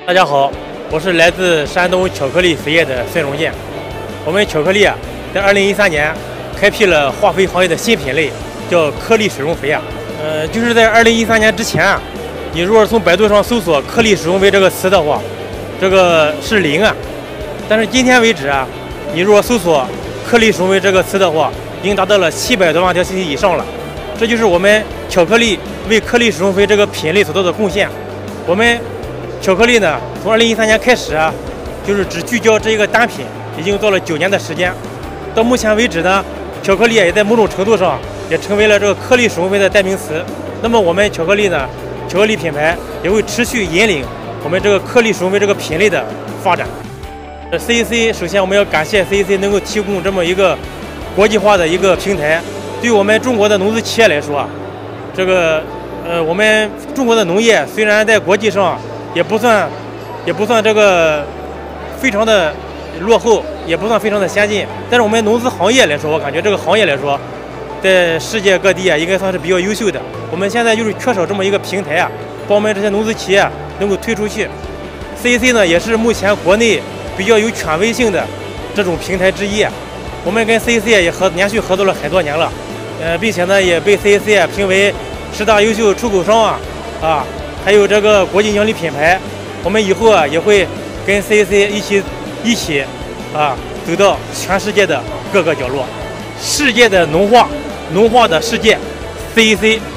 大家好，我是来自山东巧克力肥业的孙荣建。我们巧克力在2013年开辟了化肥行业的新品类，叫颗粒水溶肥就是在2013年之前你如果从百度上搜索颗粒水溶肥这个词的话，这个是零但是今天为止你如果搜索颗粒水溶肥这个词的话，已经达到了700多万条信息以上了。这就是我们巧克力为颗粒水溶肥这个品类所做的贡献。我们巧克力呢，从2013年开始就是只聚焦这一个单品，已经做了9年的时间。到目前为止呢，巧克力也在某种程度上也成为了这个颗粒水溶肥的代名词。那么我们巧克力呢，巧克力品牌也会持续引领我们这个颗粒水溶肥这个品类的发展。CAC 首先我们要感谢 CAC 能够提供这么一个国际化的一个平台。对我们中国的农资企业来说，我们中国的农业虽然在国际上也不算这个非常的落后，也不算非常的先进，但是我们农资行业来说，我感觉这个行业来说，在世界各地应该算是比较优秀的。我们现在就是缺少这么一个平台把我们这些农资企业能够推出去。CAC 呢也是目前国内比较有权威性的这种平台之一。我们跟 CAC 也连续合作了很多年了，并且呢也被 CAC 评为10大优秀出口商还有这个国际影响力品牌。我们以后也会跟 CAC 一起走到全世界的各个角落。世界的农化的世界 ，CAC